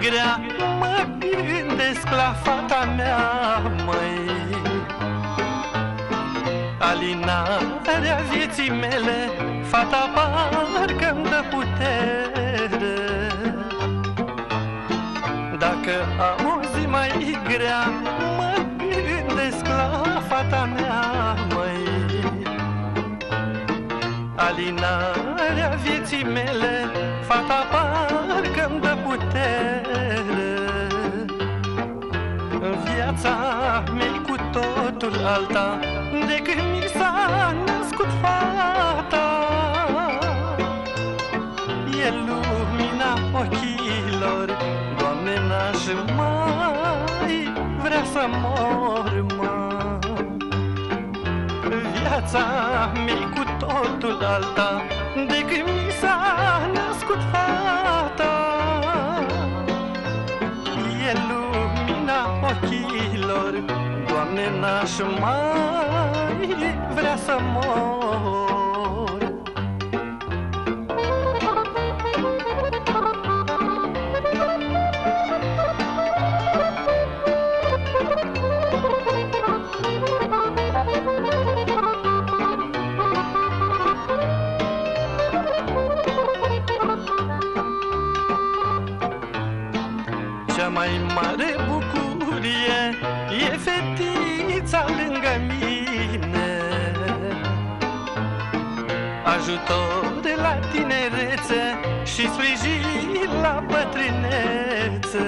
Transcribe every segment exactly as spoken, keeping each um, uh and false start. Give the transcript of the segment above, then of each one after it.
grea, mă gândesc la fata mea, măi. Alinarea vieții mele, fata parcă-mi dă putere. Dacă am o zi mai grea, mă gândesc la fata mea, măi. Alinarea vieții mele, fata parcă-mi dă putere. Viața mea-i cu totul alta de când mi s-a născut fata. E lumina ochilor, Doamne, n-aș mai vrea să mor, mă. Viața mea-i cu totul alta de când mi s-a născut fata. E lumina ochilor, Doamne, n-aș mai vrea să mor. Cea mai mare bucurie e fetița lângă mine. Ajutor de la tinerețe și sprijin la bătrânețe.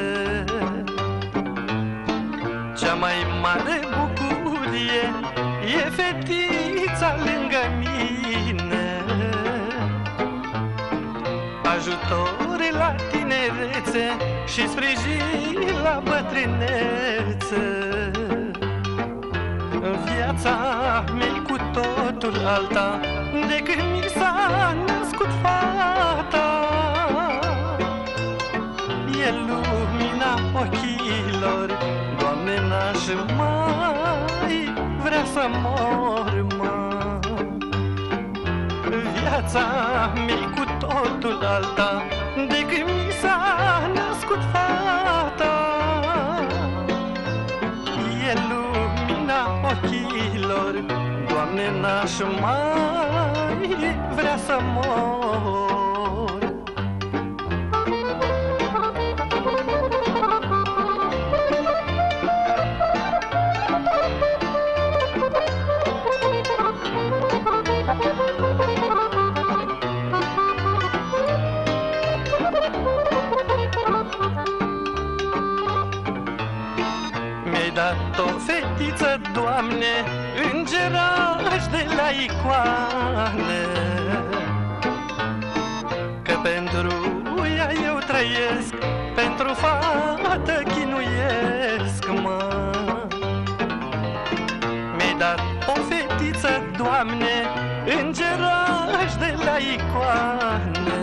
Cea mai mare bucurie e fetița lângă mine. Ajutor la tinerețe și sprijin la bătrânețe. Viața mea-i cu totul alta de când mi s-a născut fata. E lumina ochilor, Doamne, n-aș mai vrea să mor, mă. Viața mea-i cu totul alta de când mi s-a născut fata. E lumina ochilor, Doamne, n-aș mai vrea să mor. Mi-ai dat o fetiță, Doamne, îngeraș de la icoane, că pentru ea eu trăiesc, pentru fată chinuiesc, mă. Mi-ai dat o fetiță, Doamne, îngeraș de la icoane,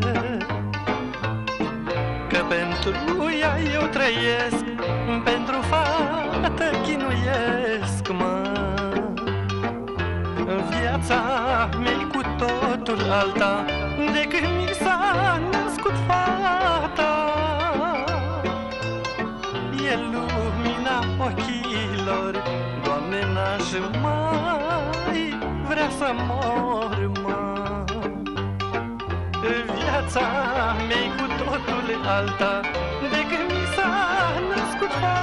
că pentru ea eu trăiesc, pentru fată chinuiesc, mă. Viața mea-i cu totul alta de când mi s-a născut fata. E lumina ochilor, Doamne, n-aș mai vrea să mor, mă. Viața mea-i cu totul alta de când mi s-a născut fata.